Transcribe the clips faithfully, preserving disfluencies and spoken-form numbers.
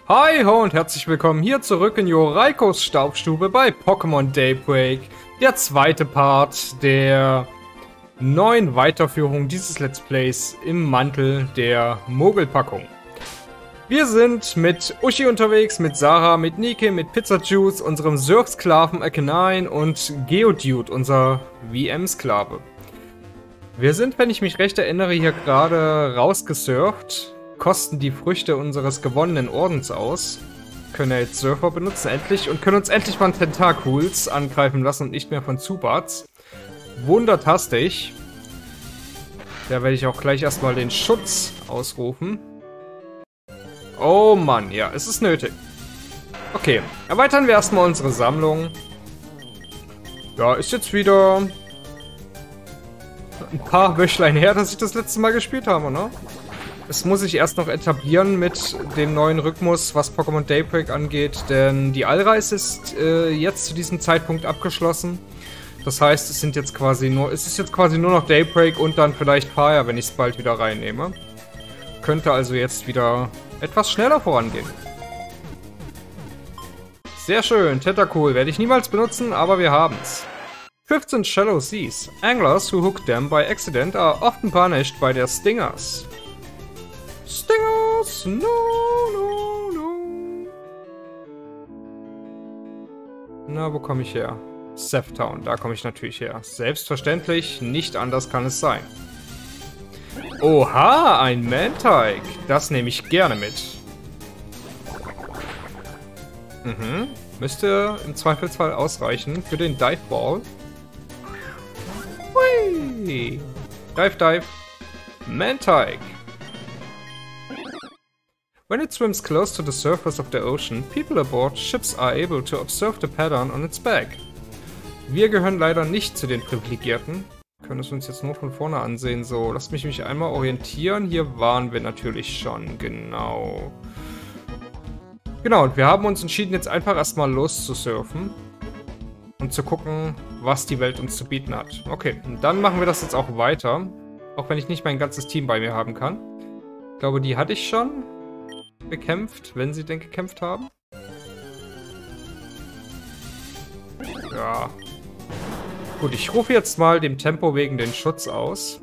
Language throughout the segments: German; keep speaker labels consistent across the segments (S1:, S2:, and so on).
S1: Hi ho und herzlich willkommen hier zurück in Joraikos Staubstube bei Pokémon Daybreak. Der zweite Part der neuen Weiterführung dieses Let's Plays im Mantel der Mogelpackung. Wir sind mit Uschi unterwegs, mit Sarah, mit Nike, mit Pizzajuice, unserem Surf-Sklaven Arcanine und Geodude, unser V M-Sklave. Wir sind, wenn ich mich recht erinnere, hier gerade rausgesurft, kosten die Früchte unseres gewonnenen Ordens aus, können ja jetzt Surfer benutzen, endlich, und können uns endlich von Tentakuls angreifen lassen und nicht mehr von Zubats. Wundertastisch. Da werde ich auch gleich erstmal den Schutz ausrufen. Oh Mann, ja, es ist nötig. Okay, erweitern wir erstmal unsere Sammlung. Ja, ist jetzt wieder ein paar Wöchlein her, dass ich das letzte Mal gespielt habe, ne? Es muss sich erst noch etablieren mit dem neuen Rhythmus, was Pokémon Daybreak angeht, denn die Allreise ist äh, jetzt zu diesem Zeitpunkt abgeschlossen. Das heißt, es sind jetzt quasi nur, es ist jetzt quasi nur noch Daybreak und dann vielleicht Fire, wenn ich es bald wieder reinnehme. Könnte also jetzt wieder etwas schneller vorangehen. Sehr schön, Tentacool werde ich niemals benutzen, aber wir haben's. fifteen Shallow Seas. Anglers who hook them by accident are often punished by their stingers. Stingers, no, no, no. Na, wo komme ich her? Seftown, da komme ich natürlich her. Selbstverständlich, nicht anders kann es sein. Oha, ein Mantike. Das nehme ich gerne mit. Mhm. Müsste im Zweifelsfall ausreichen für den Dive Ball. Hui. Dive, dive. Mantike. When it swims close to the surface of the ocean, people aboard ships are able to observe the pattern on its back. Wir gehören leider nicht zu den Privilegierten. Wir können es uns jetzt nur von vorne ansehen. So, lasst mich mich einmal orientieren. Hier waren wir natürlich schon, genau. Genau, und wir haben uns entschieden, jetzt einfach erstmal loszusurfen. Und zu gucken, was die Welt uns zu bieten hat. Okay, und dann machen wir das jetzt auch weiter. Auch wenn ich nicht mein ganzes Team bei mir haben kann. Ich glaube, die hatte ich schon bekämpft, wenn sie denn gekämpft haben. Ja. Gut, ich rufe jetzt mal dem Tempo wegen den Schutz aus.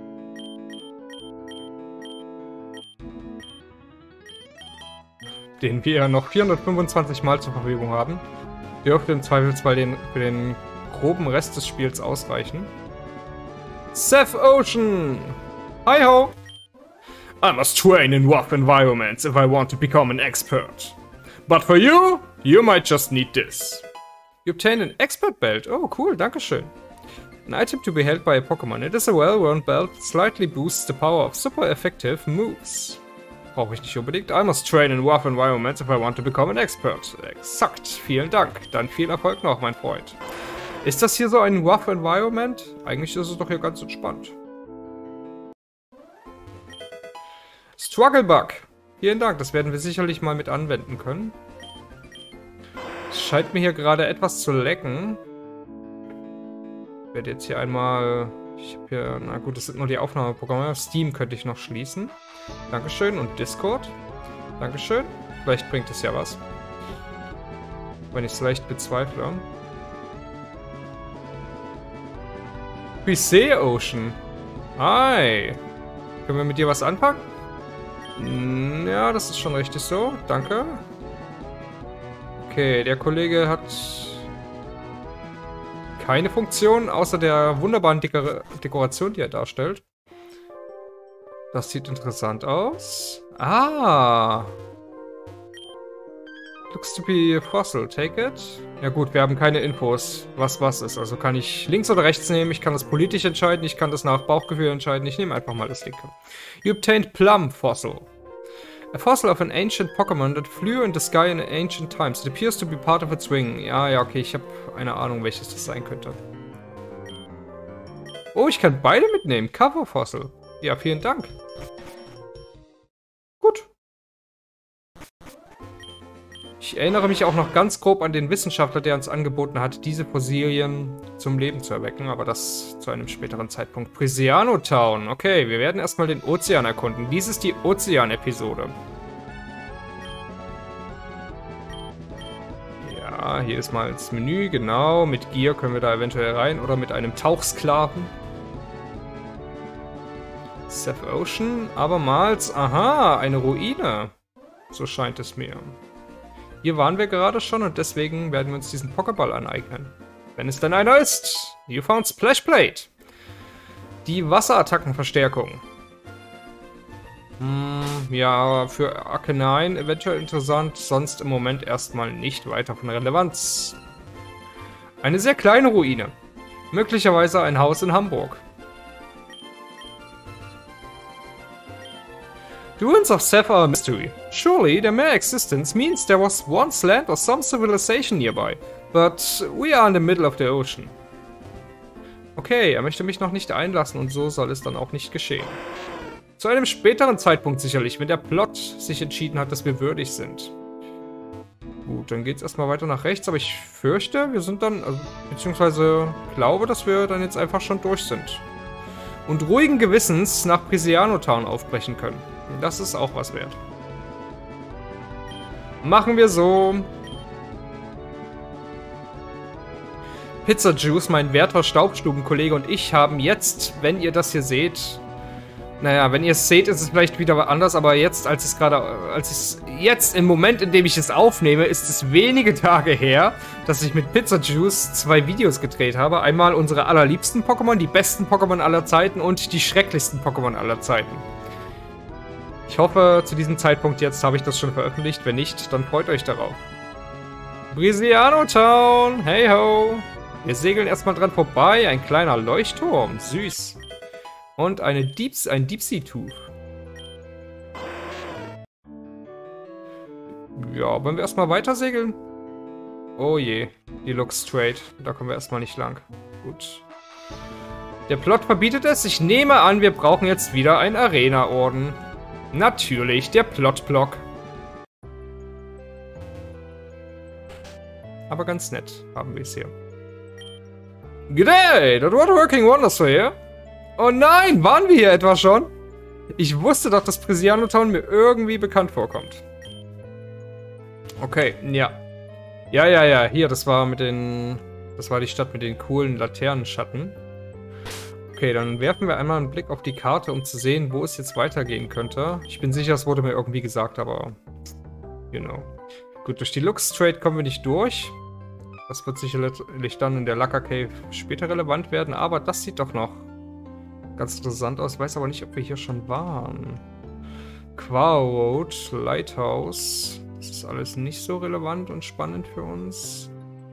S1: Den wir ja noch vierhundertfünfundzwanzig Mal zur Verfügung haben. Dürfte im Zweifelsfall den, für den groben Rest des Spiels ausreichen. Seth Ocean! Hi ho! I must train in rough environments if I want to become an expert. But for you, you might just need this. You obtain an expert belt. Oh, cool, dankeschön. An item to be held by a Pokémon. It is a well-worn belt that slightly boosts the power of super effective moves. Brauche ich nicht unbedingt. I must train in rough environments if I want to become an expert. Exakt, vielen Dank. Dann viel Erfolg noch, mein Freund. Ist das hier so ein rough environment? Eigentlich ist es doch hier ganz entspannt. Strugglebug. Vielen Dank, das werden wir sicherlich mal mit anwenden können. Es scheint mir hier gerade etwas zu lecken. Ich werde jetzt hier einmal... Ich habe hier... Na gut, das sind nur die Aufnahmeprogramme. Steam könnte ich noch schließen. Dankeschön. Und Discord. Dankeschön. Vielleicht bringt es ja was. Wenn ich es leicht bezweifle. Pisee Ocean. Hi. Können wir mit dir was anpacken? Ja, das ist schon richtig so. Danke. Okay, der Kollege hat keine Funktion, außer der wunderbaren Dekor Dekoration, die er darstellt. Das sieht interessant aus. Ah. Looks to be a fossil. Take it. Ja gut, wir haben keine Infos, was was ist. Also kann ich links oder rechts nehmen. Ich kann das politisch entscheiden. Ich kann das nach Bauchgefühl entscheiden. Ich nehme einfach mal das linke. You obtained Plum Fossil. A fossil of an ancient Pokémon that flew in the sky in ancient times. It appears to be part of its wing. Ja, ja, okay. Ich habe eine Ahnung, welches das sein könnte. Oh, ich kann beide mitnehmen. Cover Fossil. Ja, vielen Dank. Gut. Ich erinnere mich auch noch ganz grob an den Wissenschaftler, der uns angeboten hat, diese Fossilien zum Leben zu erwecken, aber das zu einem späteren Zeitpunkt. Prisiano Town. Okay, wir werden erstmal den Ozean erkunden. Dies ist die Ozean-Episode. Ja, hier ist mal das Menü, genau. Mit Gear können wir da eventuell rein oder mit einem Tauchsklaven. Seth Ocean, abermals. Aha, eine Ruine. So scheint es mir. Hier waren wir gerade schon und deswegen werden wir uns diesen Pokéball aneignen. Wenn es denn einer ist. You found Splash Plate. Die Wasserattackenverstärkung. Hm, ja, für Arcanine eventuell interessant, sonst im Moment erstmal nicht weiter von Relevanz. Eine sehr kleine Ruine. Möglicherweise ein Haus in Hamburg. The ruins of Seth are a mystery. Surely their mere existence means there was once land or some civilization nearby. But we are in the middle of the ocean. Okay, er möchte mich noch nicht einlassen und so soll es dann auch nicht geschehen. Zu einem späteren Zeitpunkt sicherlich, wenn der Plot sich entschieden hat, dass wir würdig sind. Gut, dann geht es erstmal weiter nach rechts, aber ich fürchte, wir sind dann, also, beziehungsweise glaube, dass wir dann jetzt einfach schon durch sind. Und ruhigen Gewissens nach Prisiano Town aufbrechen können. Das ist auch was wert. Machen wir so. Pizza Juice, mein werter Staubstubenkollege und ich haben jetzt, wenn ihr das hier seht, naja, wenn ihr es seht, ist es vielleicht wieder anders, aber jetzt, als es gerade, als es jetzt im Moment, in dem ich es aufnehme, ist es wenige Tage her, dass ich mit Pizza Juice zwei Videos gedreht habe. Einmal unsere allerliebsten Pokémon, die besten Pokémon aller Zeiten und die schrecklichsten Pokémon aller Zeiten. Ich hoffe, zu diesem Zeitpunkt jetzt habe ich das schon veröffentlicht. Wenn nicht, dann freut euch darauf. Prisiano Town, hey ho. Wir segeln erstmal dran vorbei. Ein kleiner Leuchtturm, süß. Und eine Deep, ein Deep Sea Tooth. Ja, wollen wir erstmal weiter segeln? Oh je, die looks straight. Da kommen wir erstmal nicht lang. Gut. Der Plot verbietet es. Ich nehme an, wir brauchen jetzt wieder einen Arena-Orden. Natürlich, der Plot-Block. Aber ganz nett haben wir es hier. G'day, that was working wonders for you. Oh nein, waren wir hier etwa schon? Ich wusste doch, dass Prisiano Town mir irgendwie bekannt vorkommt. Okay, ja. Ja, ja, ja, hier, das war mit den... Das war die Stadt mit den coolen Laternenschatten. Okay, dann werfen wir einmal einen Blick auf die Karte, um zu sehen, wo es jetzt weitergehen könnte. Ich bin sicher, es wurde mir irgendwie gesagt, aber... You know. Gut, durch die Lux Strait kommen wir nicht durch. Das wird sicherlich dann in der Laka Cave später relevant werden, aber das sieht doch noch ganz interessant aus. Ich weiß aber nicht, ob wir hier schon waren. Quao Road, Lighthouse. Das ist alles nicht so relevant und spannend für uns.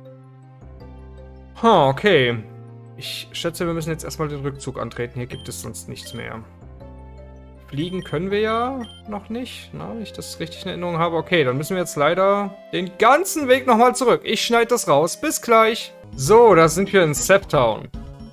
S1: Huh, okay. Ich schätze, wir müssen jetzt erstmal den Rückzug antreten. Hier gibt es sonst nichts mehr. Fliegen können wir ja noch nicht, na, wenn ich das richtig in Erinnerung habe. Okay, dann müssen wir jetzt leider den ganzen Weg nochmal zurück. Ich schneide das raus. Bis gleich. So, da sind wir in Seth Town.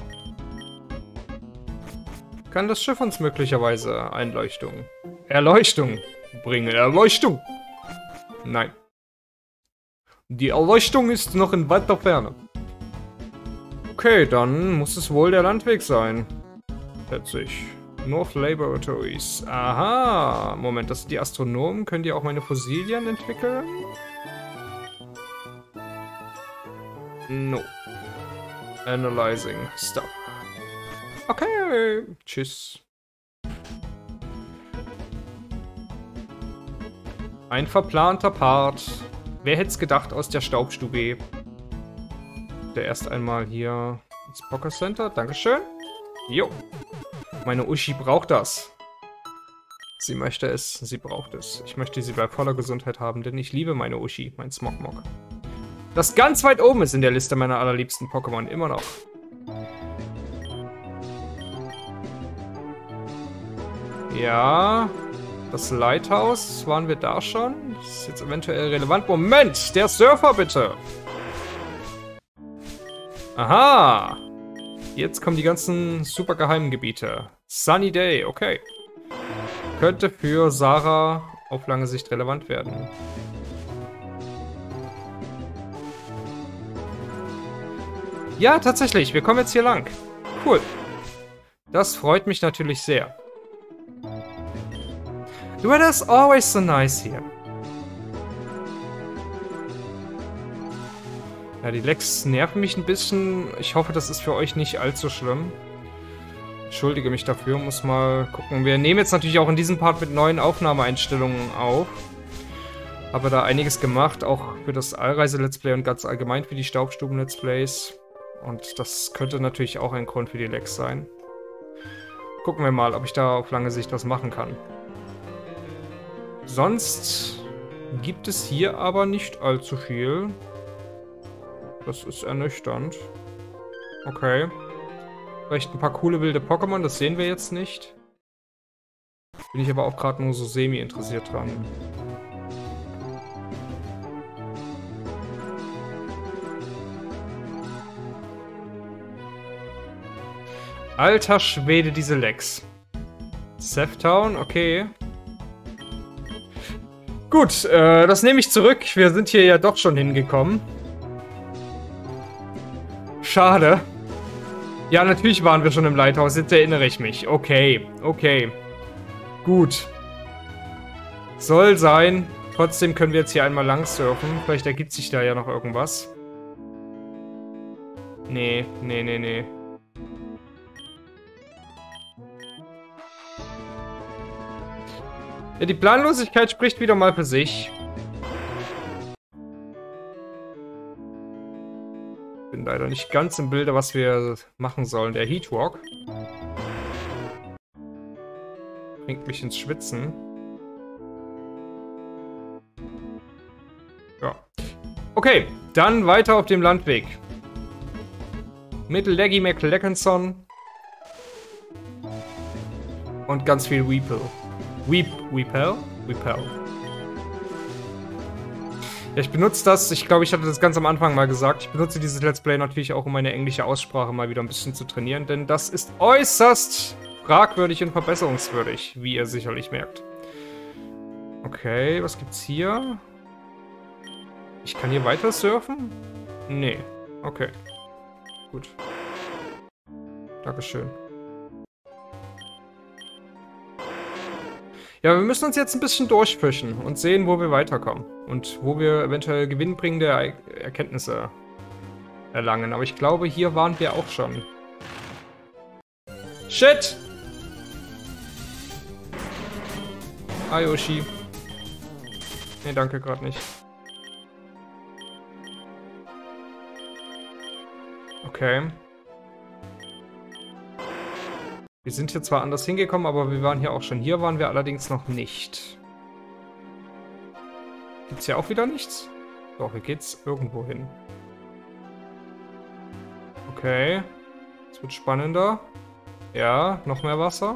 S1: Kann das Schiff uns möglicherweise Einleuchtung, Erleuchtung bringen? Erleuchtung! Nein. Die Erleuchtung ist noch in weiter Ferne. Okay, dann muss es wohl der Landweg sein. Schätze ich. North Laboratories. Aha. Moment, das sind die Astronomen. Können die auch meine Fossilien entwickeln? No. Analyzing stuff. Okay. Tschüss. Ein verplanter Part. Wer hätte es gedacht aus der Staubstube? Der erst einmal hier ins Poker Center. Dankeschön. Jo. Meine Uschi braucht das. Sie möchte es, sie braucht es. Ich möchte sie bei voller Gesundheit haben, denn ich liebe meine Uschi, mein Smogmog. Das ganz weit oben ist in der Liste meiner allerliebsten Pokémon, immer noch. Ja, das Lighthouse, waren wir da schon? Das ist jetzt eventuell relevant. Moment, der Surfer bitte! Aha! Jetzt kommen die ganzen super geheimen Gebiete. Sunny Day, okay. Könnte für Sarah auf lange Sicht relevant werden. Ja, tatsächlich, wir kommen jetzt hier lang. Cool. Das freut mich natürlich sehr. The weather's always so nice here. Ja, die Lags nerven mich ein bisschen. Ich hoffe, das ist für euch nicht allzu schlimm. Entschuldige mich dafür, muss mal gucken. Wir nehmen jetzt natürlich auch in diesem Part mit neuen Aufnahmeeinstellungen auf. Habe da einiges gemacht, auch für das Allreise-Let's Play und ganz allgemein für die Staubstuben-Let's Plays. Und das könnte natürlich auch ein Grund für die Lags sein. Gucken wir mal, ob ich da auf lange Sicht was machen kann. Sonst gibt es hier aber nicht allzu viel. Das ist ernüchternd. Okay. Vielleicht ein paar coole wilde Pokémon, das sehen wir jetzt nicht. Bin ich aber auch gerade nur so semi interessiert dran. Alter Schwede, diese Lags. Seftown, okay. Gut, äh, das nehme ich zurück. Wir sind hier ja doch schon hingekommen. Schade. Ja, natürlich waren wir schon im Lighthouse, jetzt erinnere ich mich. Okay, okay. Gut. Soll sein. Trotzdem können wir jetzt hier einmal lang surfen. Vielleicht ergibt sich da ja noch irgendwas. Nee, nee, nee, nee. Ja, die Planlosigkeit spricht wieder mal für sich. Bin leider nicht ganz im Bilde, was wir machen sollen. Der Heatwalk bringt mich ins Schwitzen. Ja. Okay, dann weiter auf dem Landweg. Mit Leggy McLeckenson. Und ganz viel Weepel. Weep, Weepel? Weepel. Ja, ich benutze das, ich glaube, ich hatte das ganz am Anfang mal gesagt, ich benutze dieses Let's Play natürlich auch, um meine englische Aussprache mal wieder ein bisschen zu trainieren, denn das ist äußerst fragwürdig und verbesserungswürdig, wie ihr sicherlich merkt. Okay, was gibt's hier? Ich kann hier weiter surfen? Nee. Okay. Gut. Dankeschön. Ja, wir müssen uns jetzt ein bisschen durchfischen und sehen, wo wir weiterkommen. Und wo wir eventuell gewinnbringende er Erkenntnisse erlangen. Aber ich glaube, hier waren wir auch schon. Shit! Ah, Yoshi. Nee, danke, gerade nicht. Okay. Wir sind hier zwar anders hingekommen, aber wir waren hier auch schon. Hier waren wir allerdings noch nicht. Gibt's hier auch wieder nichts? Doch, hier geht's irgendwo hin. Okay. Es wird spannender. Ja, noch mehr Wasser.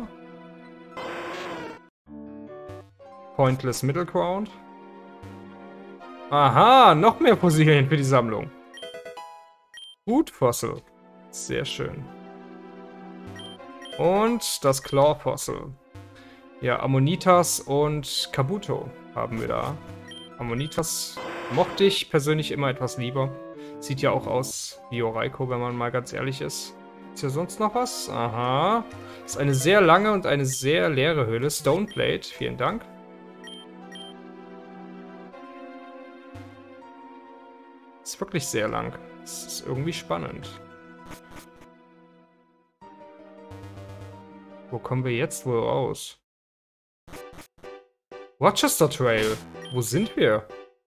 S1: Pointless Middle Ground. Aha, noch mehr Fossilien für die Sammlung. Gut, Fossil. Sehr schön. Und das Claw Fossil. Ja, Ammonitas und Kabuto haben wir da. Ammonitas mochte ich persönlich immer etwas lieber. Sieht ja auch aus wie Oraiko, wenn man mal ganz ehrlich ist. Ist hier sonst noch was? Aha. Ist eine sehr lange und eine sehr leere Höhle. Stoneblade, vielen Dank. Ist wirklich sehr lang. Das ist irgendwie spannend. Wo kommen wir jetzt wohl raus? Rochester Trail. Wo sind wir?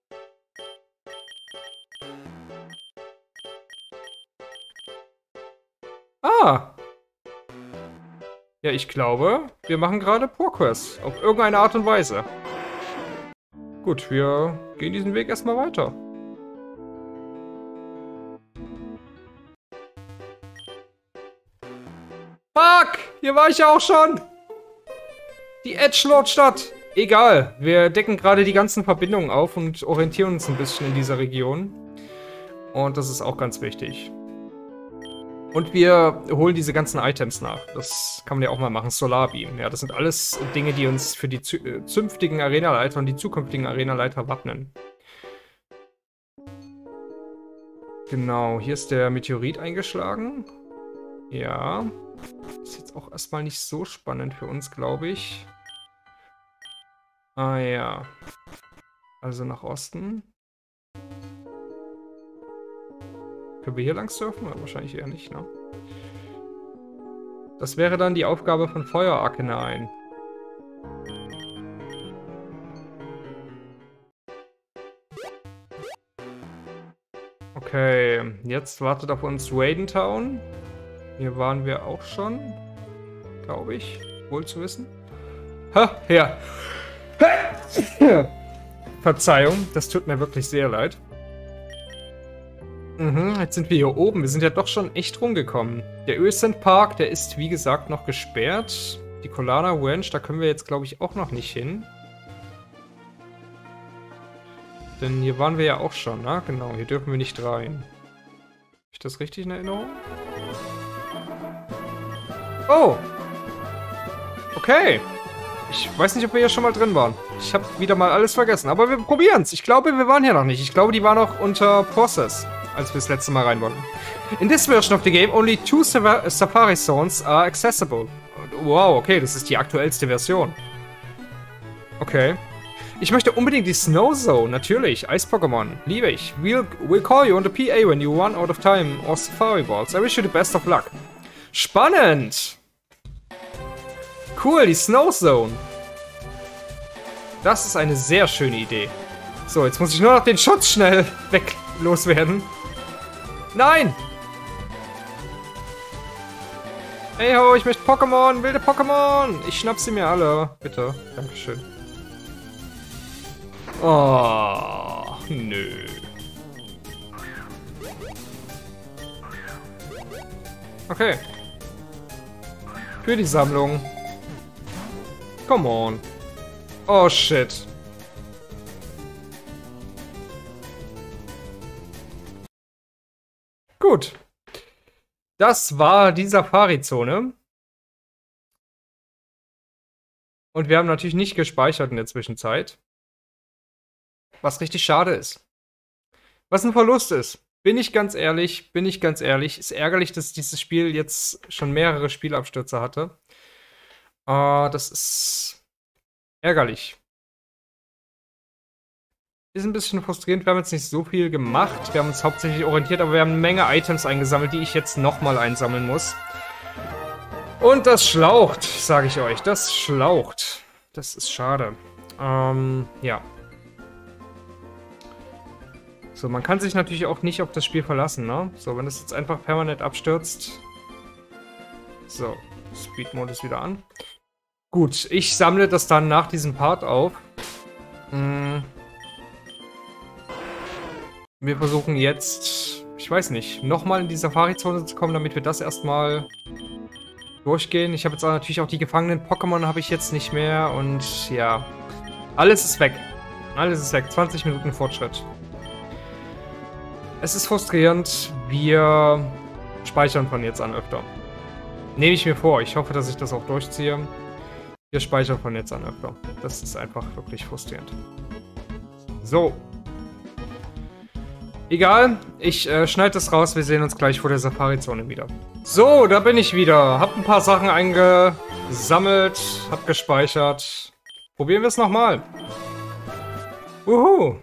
S1: Ah! Ja, ich glaube, wir machen gerade ProQuest. Auf irgendeine Art und Weise. Gut, wir gehen diesen Weg erstmal weiter. Fuck! Hier war ich ja auch schon! Die Edgelord-Stadt! Egal, wir decken gerade die ganzen Verbindungen auf und orientieren uns ein bisschen in dieser Region. Und das ist auch ganz wichtig. Und wir holen diese ganzen Items nach. Das kann man ja auch mal machen. Solarbeam. Ja, das sind alles Dinge, die uns für die zünftigen Arenaleiter und die zukünftigen Arenaleiter wappnen. Genau, hier ist der Meteorit eingeschlagen. Ja. Ist jetzt auch erstmal nicht so spannend für uns, glaube ich. Ah ja. Also nach Osten. Können wir hier lang surfen? Wahrscheinlich eher nicht, ne? Das wäre dann die Aufgabe von Feuer Arcanine. Okay, jetzt wartet auf uns Raiden Town. Hier waren wir auch schon, glaube ich, wohl zu wissen. Ha, ja. Verzeihung, das tut mir wirklich sehr leid. Mhm, jetzt sind wir hier oben. Wir sind ja doch schon echt rumgekommen. Der Ösend Park, der ist wie gesagt noch gesperrt. Die Kolana Ranch, da können wir jetzt glaube ich auch noch nicht hin. Denn hier waren wir ja auch schon, ne? Genau, hier dürfen wir nicht rein. Habe ich das richtig in Erinnerung? Oh! Okay. Ich weiß nicht, ob wir hier schon mal drin waren. Ich habe wieder mal alles vergessen. Aber wir probieren es. Ich glaube, wir waren hier noch nicht. Ich glaube, die war noch unter Process, als wir das letzte Mal rein wollten. In this version of the game, only two Safari Zones are accessible. Wow, okay, das ist die aktuellste Version. Okay. Ich möchte unbedingt die Snow Zone, natürlich. Eis-Pokémon, liebe ich. We'll, we'll call you on the P A when you run out of time or Safari Balls. I wish you the best of luck. Spannend! Cool, die Snow Zone. Das ist eine sehr schöne Idee. So, jetzt muss ich nur noch den Schutz schnell weg loswerden. Nein! Hey ho, ich möchte Pokémon, wilde Pokémon! Ich schnapp sie mir alle. Bitte. Dankeschön. Oh, nö. Okay. Für die Sammlung. Come on. Oh, shit. Gut. Das war die Safari-Zone. Und wir haben natürlich nicht gespeichert in der Zwischenzeit. Was richtig schade ist. Was ein Verlust ist. Bin ich ganz ehrlich, bin ich ganz ehrlich. Ist ärgerlich, dass dieses Spiel jetzt schon mehrere Spielabstürze hatte. Uh, das ist ärgerlich. Ist ein bisschen frustrierend. Wir haben jetzt nicht so viel gemacht. Wir haben uns hauptsächlich orientiert, aber wir haben eine Menge Items eingesammelt, die ich jetzt nochmal einsammeln muss. Und das schlaucht, sage ich euch. Das schlaucht. Das ist schade. Ähm, ja. So, man kann sich natürlich auch nicht auf das Spiel verlassen, ne? So, wenn das jetzt einfach permanent abstürzt. So, Speed-Mode ist wieder an. Gut, ich sammle das dann nach diesem Part auf. Hm. Wir versuchen jetzt, ich weiß nicht, nochmal in die Safari-Zone zu kommen, damit wir das erstmal durchgehen. Ich habe jetzt auch natürlich auch die gefangenen Pokémon habe ich jetzt nicht mehr und ja, alles ist weg. Alles ist weg. zwanzig Minuten Fortschritt. Es ist frustrierend. Wir speichern von jetzt an öfter. Nehme ich mir vor. Ich hoffe, dass ich das auch durchziehe. Wir speichern von jetzt an öfter. Das ist einfach wirklich frustrierend. So. Egal. Ich äh, schneide das raus. Wir sehen uns gleich vor der Safari-Zone wieder. So, da bin ich wieder. Hab ein paar Sachen eingesammelt. Hab gespeichert. Probieren wir es nochmal. Uhu.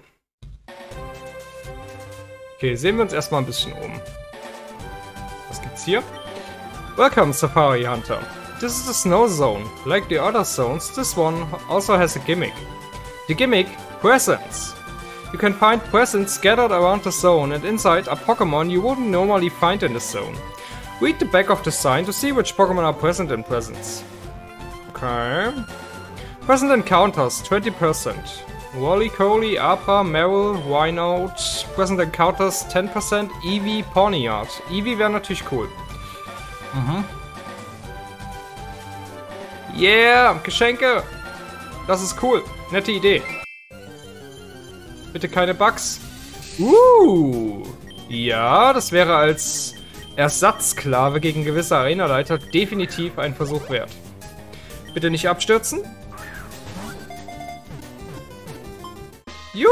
S1: Okay, sehen wir uns erstmal ein bisschen um. Was gibt's hier? Welcome, Safari Hunter. This is the Snow Zone. Like the other zones, this one also has a gimmick. The gimmick, presents. You can find presents scattered around the zone, and inside are Pokémon you wouldn't normally find in the zone. Read the back of the sign to see which Pokémon are present in presents. Okay. Present encounters, twenty percent. Wally-Coly, Abra, Meryl, Wynote. Present Encounters ten percent. Eevee, Pawniard. Eevee wäre natürlich cool. Mhm. Yeah, Geschenke. Das ist cool. Nette Idee. Bitte keine Bugs. Uh. Ja, das wäre als Ersatzsklave gegen gewisse Arenaleiter definitiv ein Versuch wert. Bitte nicht abstürzen. Juhu!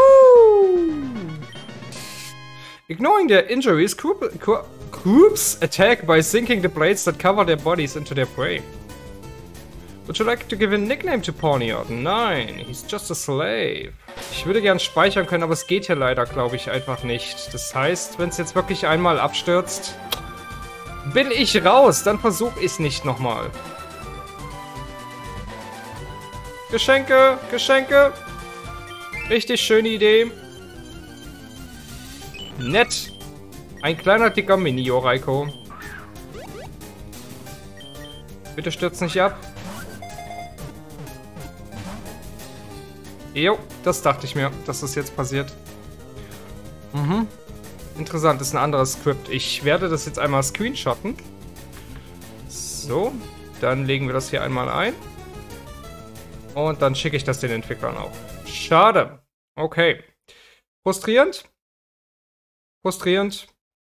S1: Ignoring their injuries, groups attack by sinking the blades that cover their bodies into their prey. Would you like to give a nickname to Pawniard? Nein, he's just a slave. Ich würde gern speichern können, aber es geht hier leider, glaube ich, einfach nicht. Das heißt, wenn es jetzt wirklich einmal abstürzt, bin ich raus. Dann versuche ich es nicht nochmal. Geschenke, Geschenke. Richtig schöne Idee. Nett. Ein kleiner, dicker Mini-Joraiko. Bitte stürzt nicht ab. Jo, das dachte ich mir, dass das jetzt passiert. Mhm. Interessant, ist ein anderes Skript. Ich werde das jetzt einmal screenshotten. So, dann legen wir das hier einmal ein. Und dann schicke ich das den Entwicklern auch. Schade. Okay. Frustrierend. Frustrierend.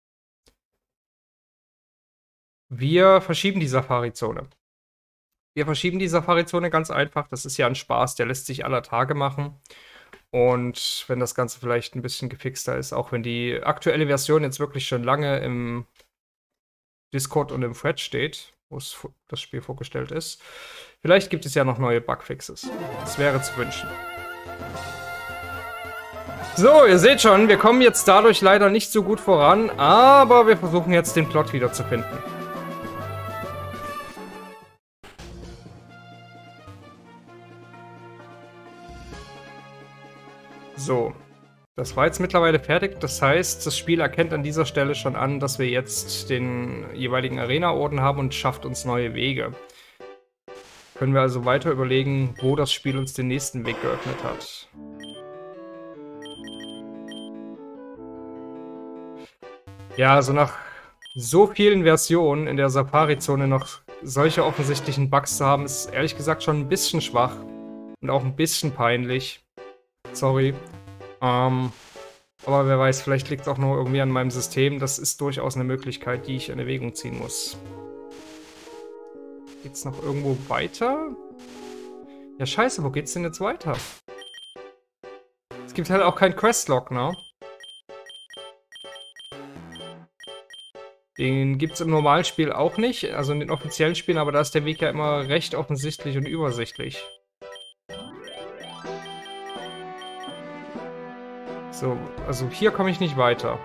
S1: Wir verschieben die Safari-Zone. Wir verschieben die Safari-Zone ganz einfach. Das ist ja ein Spaß, der lässt sich aller Tage machen. Und wenn das Ganze vielleicht ein bisschen gefixter ist, auch wenn die aktuelle Version jetzt wirklich schon lange im Discord und im Thread steht, wo das Spiel vorgestellt ist, vielleicht gibt es ja noch neue Bugfixes. Das wäre zu wünschen. So, ihr seht schon, wir kommen jetzt dadurch leider nicht so gut voran, aber wir versuchen jetzt den Plot wiederzufinden. So, das war jetzt mittlerweile fertig. Das heißt, das Spiel erkennt an dieser Stelle schon an, dass wir jetzt den jeweiligen Arena-Orden haben und schafft uns neue Wege. Können wir also weiter überlegen, wo das Spiel uns den nächsten Weg geöffnet hat. Ja, also nach so vielen Versionen in der Safari-Zone noch solche offensichtlichen Bugs zu haben, ist ehrlich gesagt schon ein bisschen schwach und auch ein bisschen peinlich. Sorry. Ähm, aber wer weiß, vielleicht liegt es auch noch irgendwie an meinem System. Das ist durchaus eine Möglichkeit, die ich in Erwägung ziehen muss. Geht's noch irgendwo weiter? Ja, scheiße, wo geht's denn jetzt weiter? Es gibt halt auch kein Questlog, ne? Den gibt's im normalen Spiel auch nicht, also in den offiziellen Spielen, aber da ist der Weg ja immer recht offensichtlich und übersichtlich. So, also hier komme ich nicht weiter.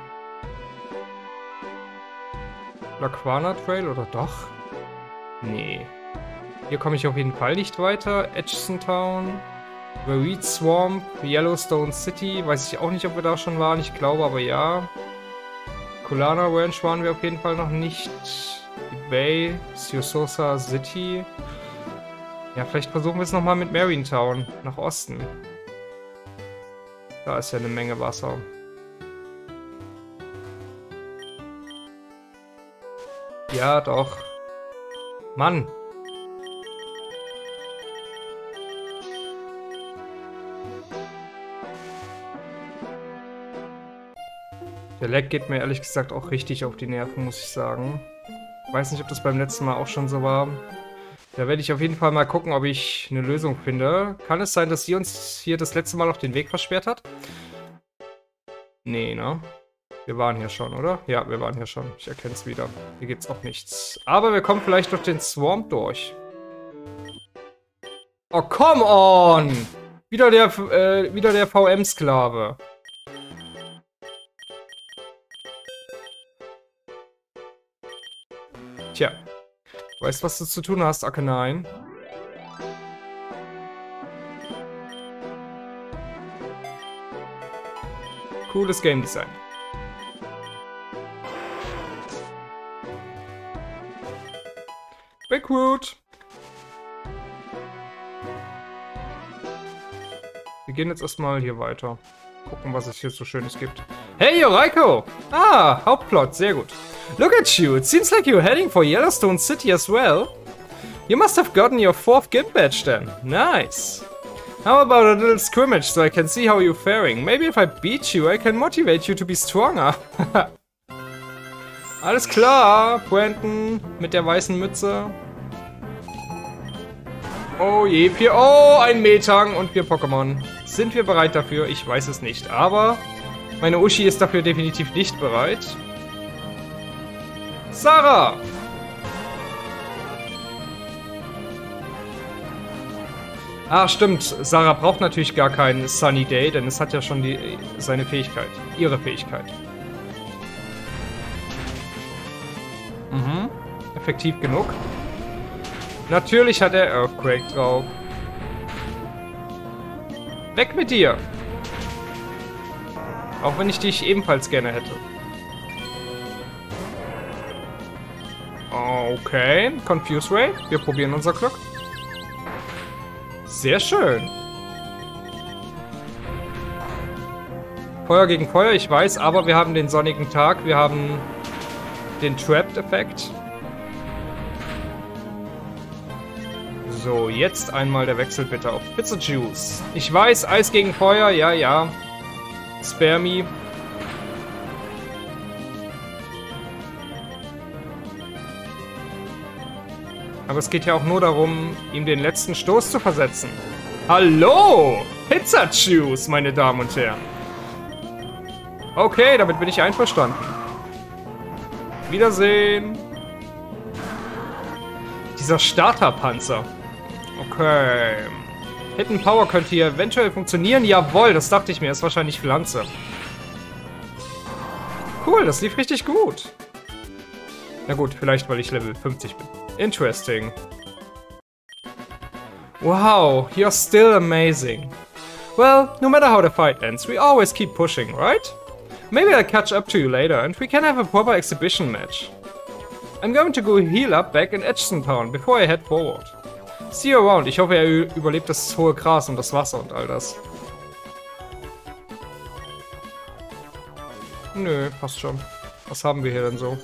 S1: Lackawanna Trail oder doch? Nee. Hier komme ich auf jeden Fall nicht weiter. Edgeson Town, The Reed Swamp, Yellowstone City. Weiß ich auch nicht, ob wir da schon waren. Ich glaube aber ja. Kulana Ranch waren wir auf jeden Fall noch nicht. Die Bay, Siososa City. Ja, vielleicht versuchen wir es nochmal mit Marine Town nach Osten. Da ist ja eine Menge Wasser. Ja, doch. Mann. Der Lag geht mir ehrlich gesagt auch richtig auf die Nerven, muss ich sagen. Ich weiß nicht, ob das beim letzten Mal auch schon so war. Da werde ich auf jeden Fall mal gucken, ob ich eine Lösung finde. Kann es sein, dass sie uns hier das letzte Mal noch den Weg versperrt hat? Nee, ne? Wir waren hier schon, oder? Ja, wir waren hier schon. Ich erkenne es wieder. Hier gibt's auch nichts. Aber wir kommen vielleicht durch den Swamp durch. Oh, come on! Wieder der, äh, wieder der V M-Sklave. Tja. Weißt du, was du zu tun hast, Arcanine? Cooles Game Design. Recruit! Wir gehen jetzt erstmal hier weiter. Gucken, was es hier so Schönes gibt. Hey, Joraiko! Ah, Hauptplot, sehr gut. Look at you, it seems like you're heading for Yellowstone City as well. You must have gotten your fourth guild badge then. Nice. How about a little scrimmage so I can see how you're faring? Maybe if I beat you, I can motivate you to be stronger. Alles klar, Quentin mit der weißen Mütze. Oh je, Pier oh, ein Metang und vier Pokémon. Sind wir bereit dafür? Ich weiß es nicht, aber meine Uschi ist dafür definitiv nicht bereit. Sarah! Ah, stimmt. Sarah braucht natürlich gar keinen Sunny Day, denn es hat ja schon die, seine Fähigkeit. Ihre Fähigkeit. Mhm. Effektiv genug. Natürlich hat er Earthquake drauf. Weg mit dir! Auch wenn ich dich ebenfalls gerne hätte. Okay, Confuse Ray. Wir probieren unser Glück. Sehr schön. Feuer gegen Feuer, ich weiß, aber wir haben den sonnigen Tag. Wir haben den Trapped-Effekt. So, jetzt einmal der Wechsel bitte auf Pizza Juice. Ich weiß, Eis gegen Feuer, ja, ja. Spare me. Aber es geht ja auch nur darum, ihm den letzten Stoß zu versetzen. Hallo! Pizza Juice, meine Damen und Herren. Okay, damit bin ich einverstanden. Wiedersehen. Dieser Starterpanzer. Okay. Hidden Power könnte hier eventuell funktionieren. Jawohl, das dachte ich mir. Ist wahrscheinlich Pflanze. Cool, das lief richtig gut. Na gut, vielleicht weil ich Level fünfzig bin. Interesting. Wow, you're still amazing. Well, no matter how the fight ends, we always keep pushing, right? Maybe I'll catch up to you later and we can have a proper exhibition match. I'm going to go heal up back in Edgson Town before I head forward. See you around. Ich hoffe, er überlebt das hohe Gras und das Wasser und all das. Nö, passt schon. Was haben wir hier denn so?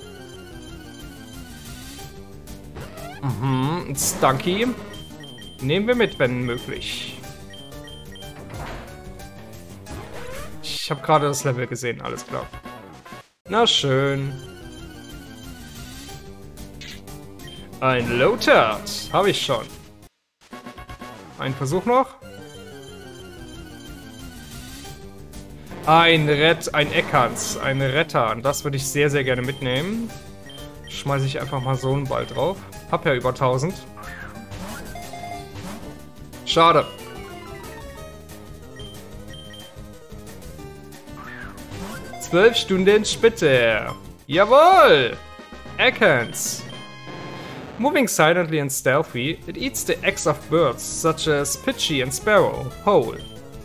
S1: Mhm, ein Stunky. Nehmen wir mit, wenn möglich. Ich habe gerade das Level gesehen, alles klar. Na schön. Ein Lotard. Habe ich schon. Ein Versuch noch. Ein Rett, ein Eckhans, ein Retter. Und das würde ich sehr, sehr gerne mitnehmen. Schmeiße ich einfach mal so einen Ball drauf. Hab ja über tausend. Schade. Zwölf Stunden später. Jawohl! Eckhans. Moving silently and stealthy, it eats the eggs of birds, such as Pidgey and Sparrow, whole.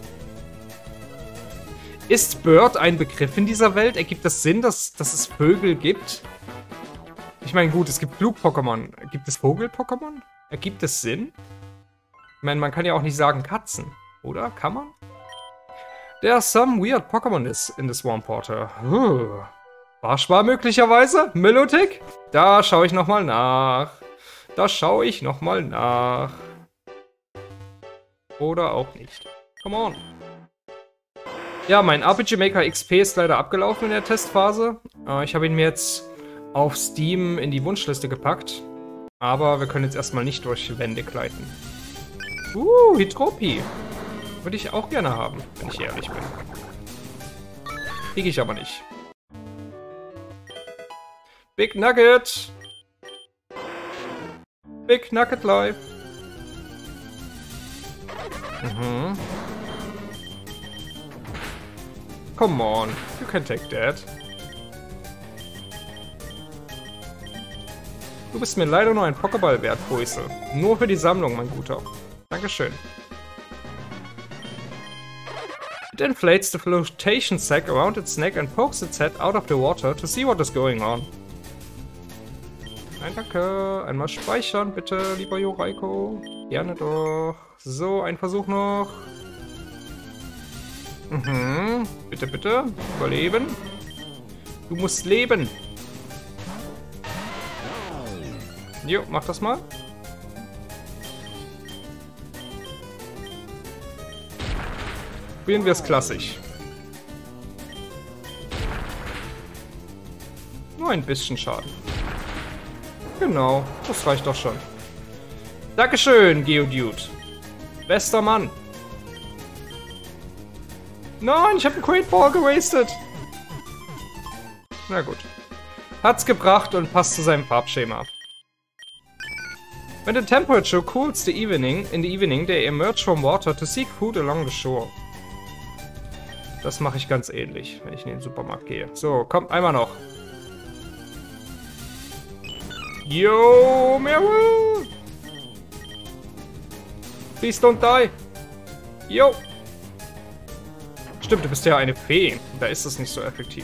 S1: Ist Bird ein Begriff in dieser Welt? Ergibt das Sinn, dass, dass es Vögel gibt? Ich meine, gut, es gibt Flug-Pokémon. Gibt es Vogel-Pokémon? Ergibt es Sinn? Ich meine, man kann ja auch nicht sagen Katzen, oder? Kann man? There are some weird Pokémon in the Swamp Portal. Huh. Barschbar möglicherweise? Milotic? Da schaue ich nochmal nach. Da schaue ich nochmal nach. Oder auch nicht. Come on. Ja, mein R P G Maker X P ist leider abgelaufen in der Testphase. Äh, ich habe ihn mir jetzt auf Steam in die Wunschliste gepackt. Aber wir können jetzt erstmal nicht durch Wände gleiten. Uh, Hydropie. Würde ich auch gerne haben, wenn ich ehrlich bin. Kriege ich aber nicht. Big Nugget. Big Nugget Life. Mhm. Come on, you can take that. Du bist mir leider nur ein Pokéball wert, Größe. Nur für die Sammlung, mein Guter. Dankeschön. It inflates the flotation sac around its neck and pokes its head out of the water to see what is going on. Nein, danke. Einmal speichern, bitte, lieber Joraiko. Gerne doch. So, ein Versuch noch. Mhm. Bitte, bitte. Überleben. Du musst leben. Jo, mach das mal. Probieren wir es klassisch. Nur ein bisschen Schaden. Genau, das reicht doch schon. Dankeschön, Geodude. Bester Mann. Nein, ich habe einen Great Ball gewastet. Na gut. Hat's gebracht und passt zu seinem Farbschema. When the temperature cools the evening, in the evening they emerge from water to seek food along the shore. Das mache ich ganz ähnlich, wenn ich in den Supermarkt gehe. So, komm, einmal noch. Yo, Meryl! Please don't die. Yo. Stimmt, du bist ja eine Fee. Da ist das nicht so effektiv.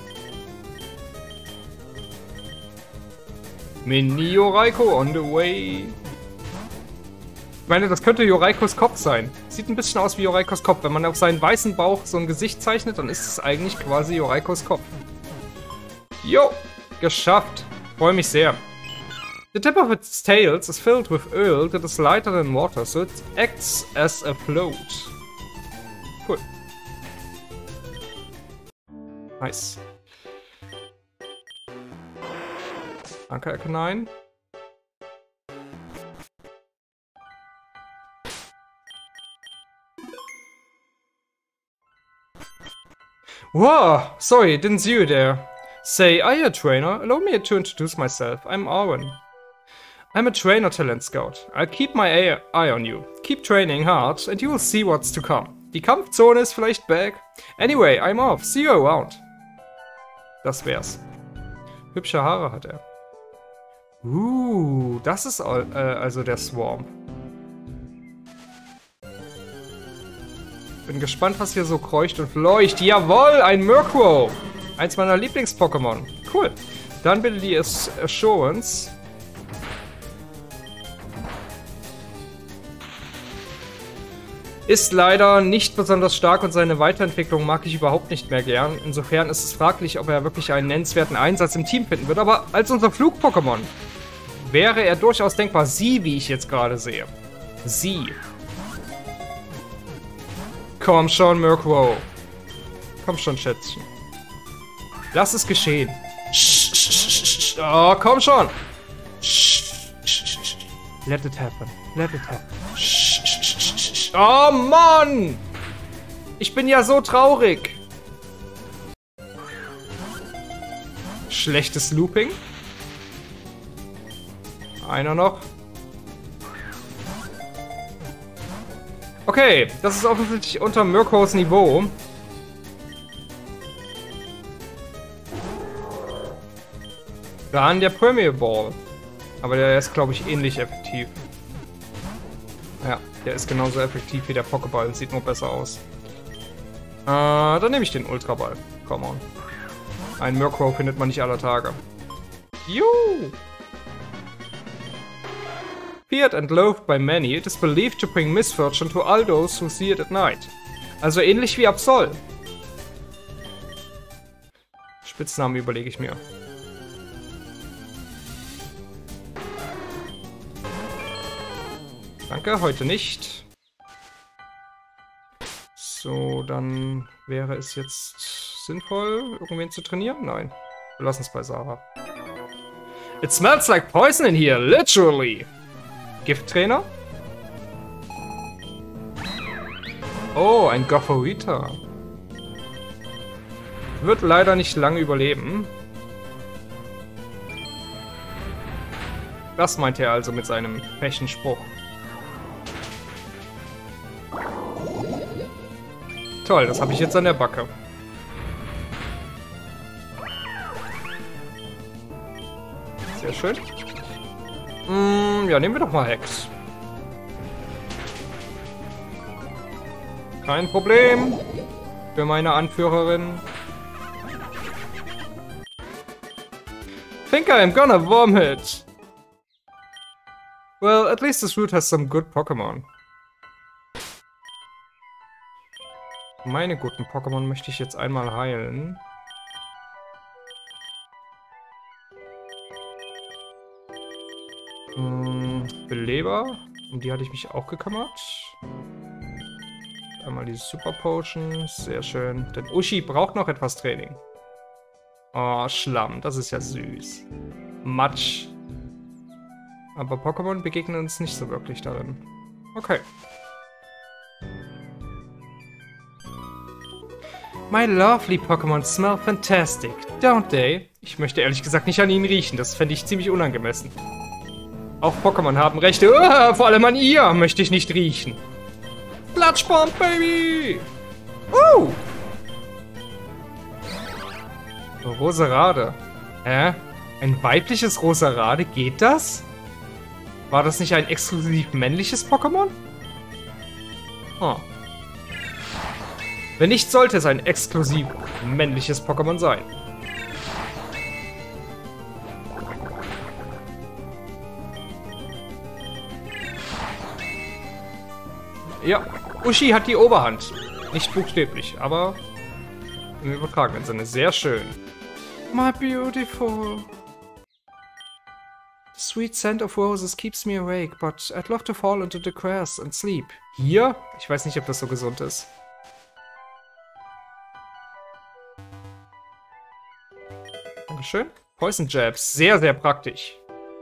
S1: Mini Yoraiko on the way. Ich meine, das könnte Yoraikos Kopf sein. Sieht ein bisschen aus wie Yoraikos Kopf. Wenn man auf seinen weißen Bauch so ein Gesicht zeichnet, dann ist es eigentlich quasi Yoraikos Kopf. Jo, geschafft. Freue mich sehr. The tip of its tails is filled with oil that is lighter than water, so it acts as a float. Cool. Nice. Danke, Arcanine. Whoa! Sorry, didn't see you there. Say, are you a trainer? Allow me to introduce myself. I'm Arwen. I'm a trainer talent scout. I'll keep my eye on you. Keep training hard and you will see what's to come. Die Kampfzone ist vielleicht back. Anyway, I'm off. See you around. Das wär's. Hübsche Haare hat er. Uh, das ist all, äh, also der Swarm. Bin gespannt, was hier so kreucht und fleucht. Jawohl, ein Murkrow. Eins meiner Lieblings-Pokémon. Cool. Dann bitte die Assurance. Ist leider nicht besonders stark und seine Weiterentwicklung mag ich überhaupt nicht mehr gern. Insofern ist es fraglich, ob er wirklich einen nennenswerten Einsatz im Team finden wird. Aber als unser Flug-Pokémon wäre er durchaus denkbar. Sie, wie ich jetzt gerade sehe. Sie. Komm schon, Murkrow. Komm schon, Schätzchen. Lass es geschehen. Oh, komm schon. Let it happen. Let it happen. Oh, Mann! Ich bin ja so traurig. Schlechtes Looping. Einer noch. Okay, das ist offensichtlich unter Murkrows Niveau. Dann der Premier Ball. Aber der ist, glaube ich, ähnlich effektiv. Ja, der ist genauso effektiv wie der Pokéball und sieht nur besser aus. Äh, dann nehme ich den Ultraball. Come on. Ein Murkrow findet man nicht aller Tage. Juhu! Feared and loathed by many, it is believed to bring misfortune to all those who see it at night. Also ähnlich wie Absol. Spitznamen überlege ich mir. Danke, heute nicht. So, dann wäre es jetzt sinnvoll, irgendwen zu trainieren? Nein. Wir lassen es bei Sarah. It smells like poison in here, literally. Gifttrainer? Oh, ein Gothorita. Wird leider nicht lange überleben. Das meint er also mit seinem frechen Spruch. Toll, das habe ich jetzt an der Backe. Sehr schön. Mm, ja, nehmen wir doch mal Hex. Kein Problem. Für meine Anführerin. Think I'm gonna vomit. Well, at least this route has some good Pokémon. Meine guten Pokémon möchte ich jetzt einmal heilen. Hm, Beleber. Um die hatte ich mich auch gekümmert. Einmal die Super Potion. Sehr schön. Denn Uschi braucht noch etwas Training. Oh, Schlamm. Das ist ja süß. Matsch. Aber Pokémon begegnen uns nicht so wirklich darin. Okay. My lovely Pokémon smell fantastic, don't they? Ich möchte ehrlich gesagt nicht an ihnen riechen, das fände ich ziemlich unangemessen. Auch Pokémon haben Rechte. Uh, vor allem an ihr möchte ich nicht riechen. Klatschbomb, Baby! Uh! Roserade. Hä? Ein weibliches Roserade? Geht das? War das nicht ein exklusiv männliches Pokémon? Oh. Wenn nicht, sollte es ein exklusiv männliches Pokémon sein. Ja, Uschi hat die Oberhand. Nicht buchstäblich, aber im übertragenen Sinne. Sehr schön. My beautiful. Sweet scent of roses keeps me awake, but I'd love to fall into the grass and sleep. Hier? Ich weiß nicht, ob das so gesund ist. Dankeschön. Poison Jabs. Sehr, sehr praktisch.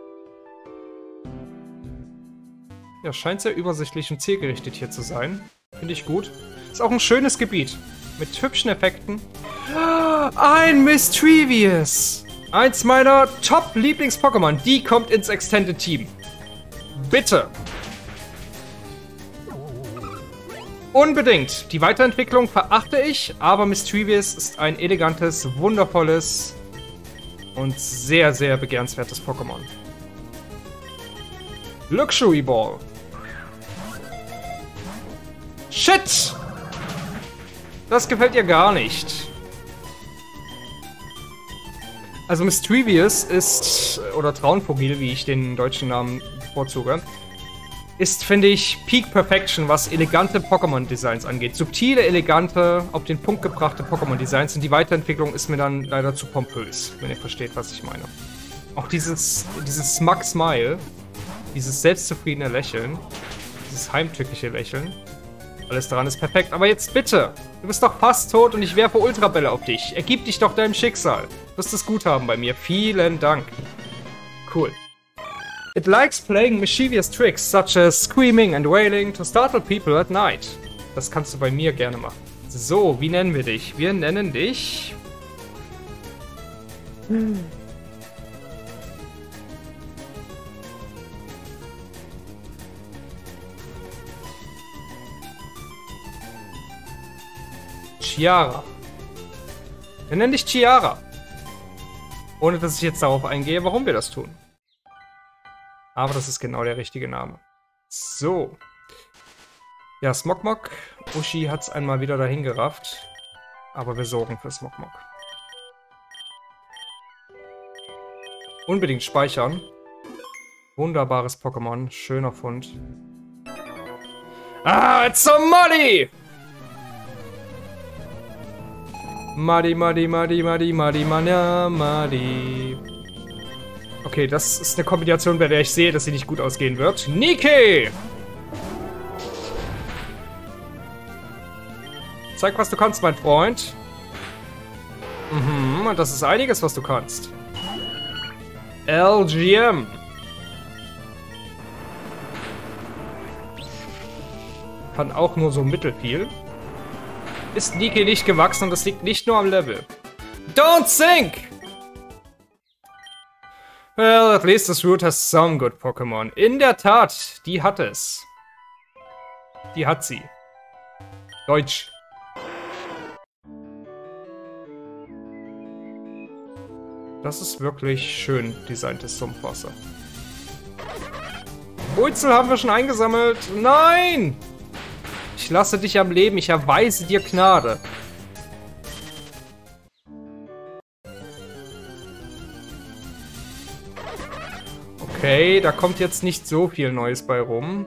S1: Ja, scheint sehr übersichtlich und zielgerichtet hier zu sein. Finde ich gut. Ist auch ein schönes Gebiet. Mit hübschen Effekten. Ein Mischievous. Eins meiner Top-Lieblings-Pokémon. Die kommt ins Extended Team. Bitte. Unbedingt. Die Weiterentwicklung verachte ich, aber Mischievous ist ein elegantes, wundervolles und sehr, sehr begehrenswertes Pokémon. Luxury Ball. Shit! Das gefällt ihr gar nicht. Also Mischievous ist, oder Traunvogel, wie ich den deutschen Namen bevorzuge, ist, finde ich, Peak Perfection, was elegante Pokémon-Designs angeht. Subtile, elegante, auf den Punkt gebrachte Pokémon-Designs. Und die Weiterentwicklung ist mir dann leider zu pompös, wenn ihr versteht, was ich meine. Auch dieses, dieses Smug Smile, dieses selbstzufriedene Lächeln, dieses heimtückische Lächeln. Alles daran ist perfekt. Aber jetzt bitte! Du bist doch fast tot und ich werfe Ultrabälle auf dich. Ergib dich doch deinem Schicksal. Du wirst es gut haben bei mir. Vielen Dank. Cool. It likes playing mischievous tricks, such as screaming and wailing, to startle people at night. Das kannst du bei mir gerne machen. So, wie nennen wir dich? Wir nennen dich... Hm. Chiara. Wir nennen dich Chiara. Ohne dass ich jetzt darauf eingehe, warum wir das tun. Aber das ist genau der richtige Name. So. Ja, Smogmog. Uschi hat es einmal wieder dahin gerafft. Aber wir sorgen für Smogmog. Unbedingt speichern. Wunderbares Pokémon. Schöner Fund. Ah, it's so muddy! Muddy, muddy, muddy, muddy, muddy, muddy, muddy. Okay, das ist eine Kombination, bei der ich sehe, dass sie nicht gut ausgehen wird. Nike! Zeig, was du kannst, mein Freund. Mhm, und das ist einiges, was du kannst. L G M. Kann auch nur so mittelfiel. Ist Nike nicht gewachsen und das liegt nicht nur am Level. Don't think! Well, at least this route has some good Pokémon. In der Tat, die hat es. Die hat sie. Deutsch. Das ist wirklich schön designtes Sumpfwasser. Wurzel haben wir schon eingesammelt. Nein! Ich lasse dich am Leben, ich erweise dir Gnade. Okay, da kommt jetzt nicht so viel Neues bei rum.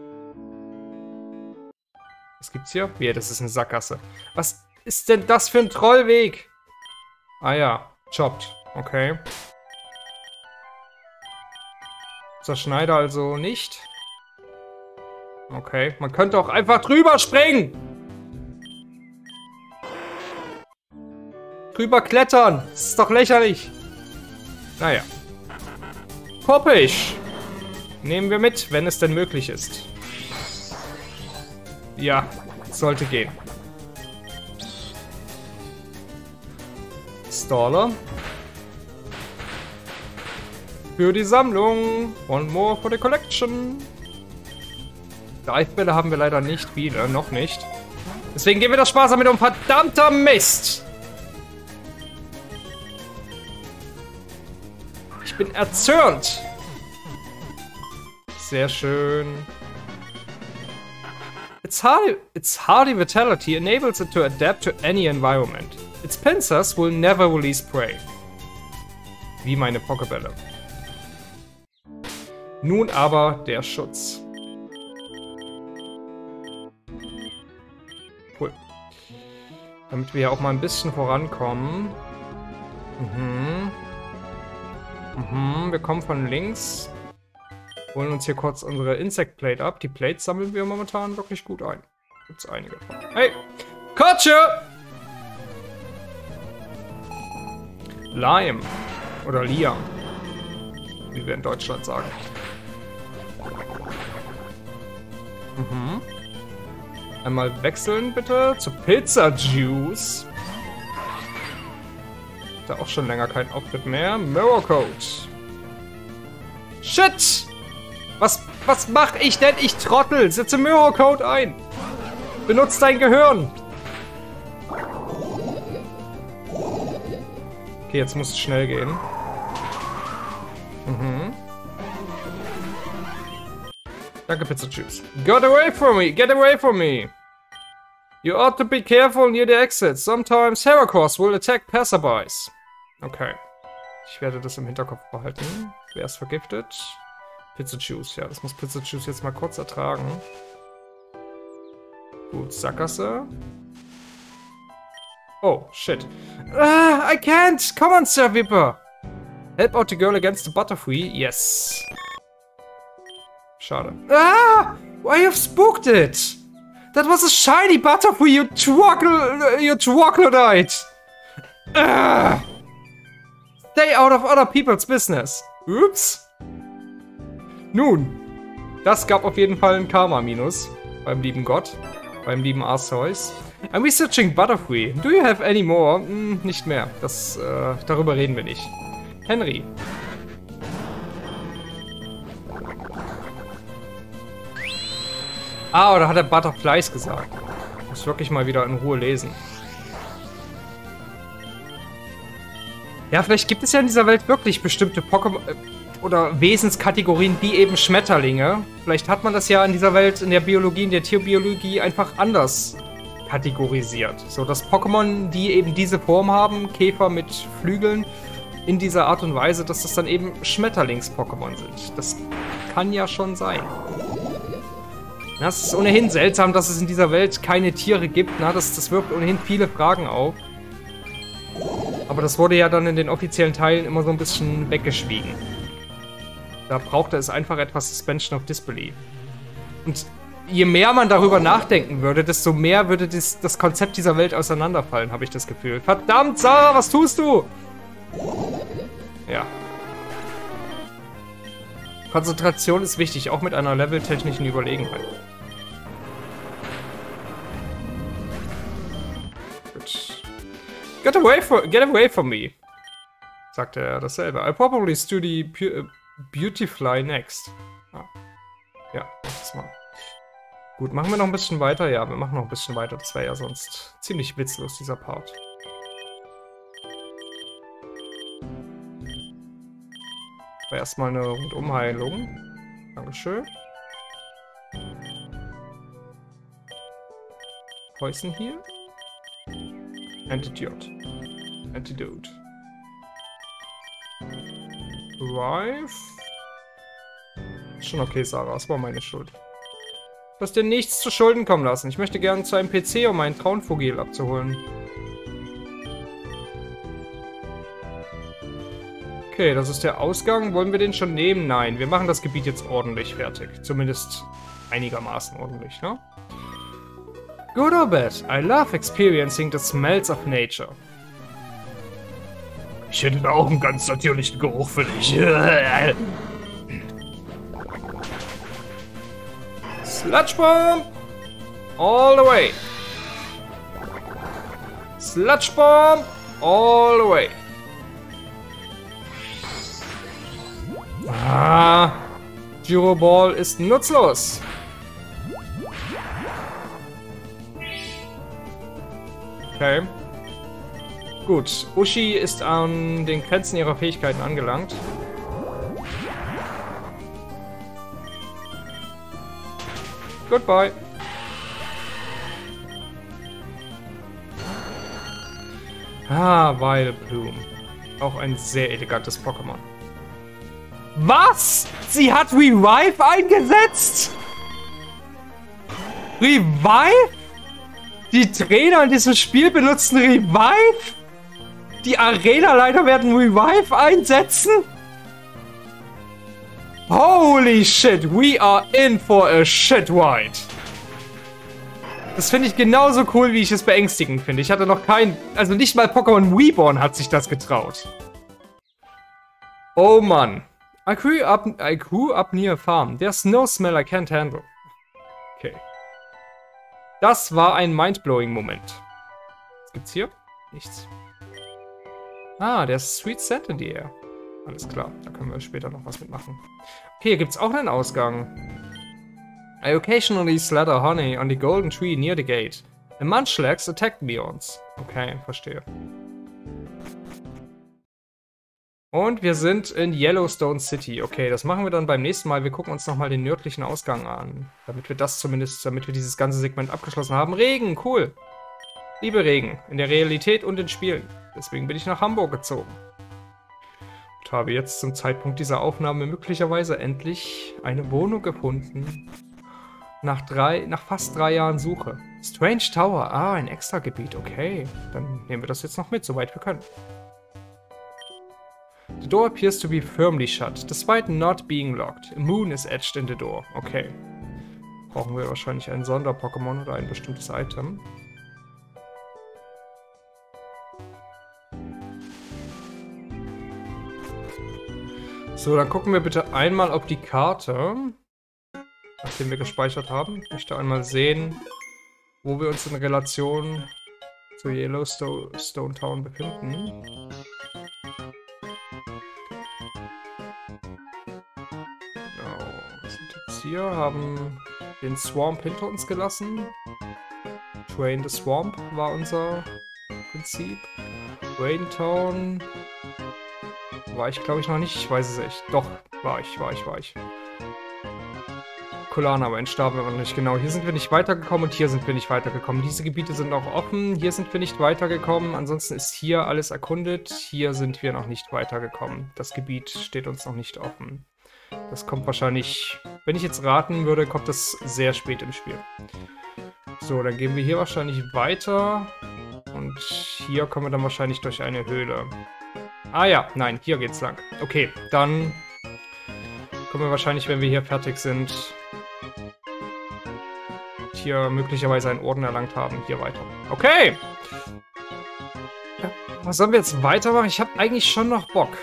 S1: Was gibt's hier? Ja, das ist eine Sackgasse. Was ist denn das für ein Trollweg? Ah ja, chopped. Okay. Zerschneider also nicht. Okay, man könnte auch einfach drüber springen. Drüber klettern. Das ist doch lächerlich. Naja. Poppisch. Nehmen wir mit, wenn es denn möglich ist. Ja, sollte gehen. Für die Sammlung. One more for the collection. Greifbälle haben wir leider nicht viele. Noch nicht. Deswegen gehen wir das Spaß damit um. Verdammter Mist. Ich bin erzürnt. Sehr schön. Its hardy, its hardy vitality enables it to adapt to any environment. Its pincers will never release prey. Wie meine Pokébälle. Nun aber der Schutz. Cool. Damit wir auch mal ein bisschen vorankommen. Mhm. Mhm, wir kommen von links. Holen uns hier kurz unsere Insect Plate ab. Die Plates sammeln wir momentan wirklich gut ein. Gibt's einige von. Hey! Kutsche! Lime. Oder Liam. Wie wir in Deutschland sagen. Mhm. Einmal wechseln bitte zu Pizza Juice. Da auch schon länger kein Auftritt mehr. Mirror Code. Shit! Was, was mach ich denn? Ich Trottel! Setze Mirror Code ein! Benutzt dein Gehirn! Okay, jetzt muss es schnell gehen. Mhm. Danke, Pizza Juice. Get away from me! Get away from me! You ought to be careful near the exit. Sometimes Heracross will attack passerbys. Okay. Ich werde das im Hinterkopf behalten. Wer ist vergiftet? Pizza Juice. Ja, das muss Pizza Juice jetzt mal kurz ertragen. Gut, Sackgasse. Oh, shit. Ah, I can't! Come on, Sir Viper! Help out the girl against the Butterfree? Yes. Schade. Ah! Why you've spooked it? That was a shiny Butterfree, you trockle... you troglodyte! Ah! Stay out of other people's business. Ups. Nun, das gab auf jeden Fall ein Karma-Minus beim lieben Gott, beim lieben Arceus. I'm researching Butterfree. Do you have any more? Hm, nicht mehr. Das, äh, darüber reden wir nicht. Henry. Ah, oder hat er Butterflies gesagt? Muss wirklich mal wieder in Ruhe lesen. Ja, vielleicht gibt es ja in dieser Welt wirklich bestimmte Pokémon oder Wesenskategorien wie eben Schmetterlinge. Vielleicht hat man das ja in dieser Welt, in der Biologie, in der Tierbiologie einfach anders kategorisiert. So, dass Pokémon, die eben diese Form haben, Käfer mit Flügeln, in dieser Art und Weise, dass das dann eben Schmetterlings-Pokémon sind. Das kann ja schon sein. Das ist ohnehin seltsam, dass es in dieser Welt keine Tiere gibt. Na, das, das wirft ohnehin viele Fragen auf. Aber das wurde ja dann in den offiziellen Teilen immer so ein bisschen weggeschwiegen. Da brauchte es einfach etwas Suspension of Disbelief. Und je mehr man darüber nachdenken würde, desto mehr würde das, das Konzept dieser Welt auseinanderfallen, habe ich das Gefühl. Verdammt, Sarah, was tust du? Ja. Konzentration ist wichtig, auch mit einer leveltechnischen Überlegenheit. Gut. Get away, for, get away from me, sagte er dasselbe. I probably study Beautifly next. Ah. Ja, das mal. Gut, machen wir noch ein bisschen weiter? Ja, wir machen noch ein bisschen weiter. Das wäre ja sonst ziemlich witzlos, dieser Part. Aber erstmal eine Rundumheilung. Dankeschön. Poison hier. Antidote. Antidote. Revive. Schon okay, Sarah. Es war meine Schuld. Du hast dir nichts zu Schulden kommen lassen. Ich möchte gerne zu einem P C, um meinen Traunvogel abzuholen. Okay, das ist der Ausgang. Wollen wir den schon nehmen? Nein, wir machen das Gebiet jetzt ordentlich fertig. Zumindest einigermaßen ordentlich, ne? Good or bad, I love experiencing the smells of nature. Ich hätte auch einen ganz natürlichen Geruch für dich. Sludge Bomb! All the way! Sludge Bomb! All the way! Ah, Gyro Ball ist nutzlos. Okay. Gut, Uschi ist an den Grenzen ihrer Fähigkeiten angelangt. Goodbye. Ah, Vileplume. Auch ein sehr elegantes Pokémon. Was? Sie hat Revive eingesetzt? Revive? Die Trainer in diesem Spiel benutzen Revive? Die Arena-Leiter werden Revive einsetzen? Holy shit, we are in for a shit ride. Das finde ich genauso cool, wie ich es beängstigend finde. Ich hatte noch kein... Also nicht mal Pokémon Reborn hat sich das getraut. Oh Mann. I grew up, I grew up near a farm. There's no smell I can't handle. Okay. Das war ein mindblowing Moment. Was gibt's hier? Nichts. Ah, there's sweet scent in the air. Alles klar, da können wir später noch was mitmachen. Okay, hier gibt's auch einen Ausgang. I occasionally slather honey on the golden tree near the gate. The Munchlax attacked me once. Okay, verstehe. Und wir sind in Yellowstone City. Okay, das machen wir dann beim nächsten Mal. Wir gucken uns nochmal den nördlichen Ausgang an. Damit wir das zumindest, damit wir dieses ganze Segment abgeschlossen haben. Regen, cool. Liebe Regen, in der Realität und in Spielen. Deswegen bin ich nach Hamburg gezogen. Und habe jetzt zum Zeitpunkt dieser Aufnahme möglicherweise endlich eine Wohnung gefunden. Nach drei, nach fast drei Jahren Suche. Strange Tower, ah, ein Extra-Gebiet, okay. Dann nehmen wir das jetzt noch mit, soweit wir können. The door appears to be firmly shut, despite not being locked. A moon is etched in the door. Okay. Brauchen wir wahrscheinlich ein Sonder-Pokémon oder ein bestimmtes Item. So, dann gucken wir bitte einmal auf die Karte, nachdem wir gespeichert haben. Ich möchte einmal sehen, wo wir uns in Relation zu Yellowstone Town befinden. Genau, wir sind jetzt hier, haben den Swamp hinter uns gelassen. Train the Swamp war unser Prinzip. Raintown war ich, glaube ich, noch nicht. Ich weiß es echt. Doch, war ich, war ich, war ich. Kulana, aber in Starben wir noch nicht. Genau, hier sind wir nicht weitergekommen und hier sind wir nicht weitergekommen. Diese Gebiete sind auch offen. Hier sind wir nicht weitergekommen. Ansonsten ist hier alles erkundet. Hier sind wir noch nicht weitergekommen. Das Gebiet steht uns noch nicht offen. Das kommt wahrscheinlich, wenn ich jetzt raten würde, kommt das sehr spät im Spiel. So, dann gehen wir hier wahrscheinlich weiter. Und hier kommen wir dann wahrscheinlich durch eine Höhle. Ah ja, nein, hier geht's lang. Okay, dann kommen wir wahrscheinlich, wenn wir hier fertig sind, hier möglicherweise einen Orden erlangt haben, hier weiter. Okay! Was sollen wir jetzt weitermachen? Ich habe eigentlich schon noch Bock.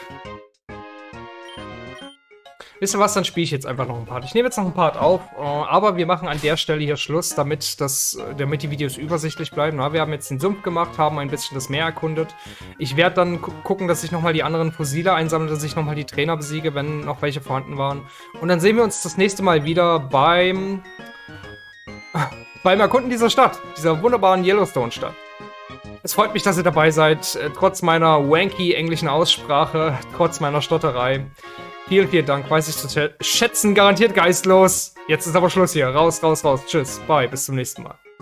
S1: Wisst ihr was, dann spiele ich jetzt einfach noch ein Part. Ich nehme jetzt noch ein Part auf, aber wir machen an der Stelle hier Schluss, damit, das, damit die Videos übersichtlich bleiben. Wir haben jetzt den Sumpf gemacht, haben ein bisschen das Meer erkundet. Ich werde dann gu gucken, dass ich nochmal die anderen Fossile einsammle, dass ich nochmal die Trainer besiege, wenn noch welche vorhanden waren. Und dann sehen wir uns das nächste Mal wieder beim, beim Erkunden dieser Stadt, dieser wunderbaren Yellowstone-Stadt. Es freut mich, dass ihr dabei seid, trotz meiner wanky englischen Aussprache, trotz meiner Stotterei. Vielen, vielen Dank, weiß ich zu schätzen, garantiert geistlos. Jetzt ist aber Schluss hier. Raus, raus, raus. Tschüss, bye, bis zum nächsten Mal.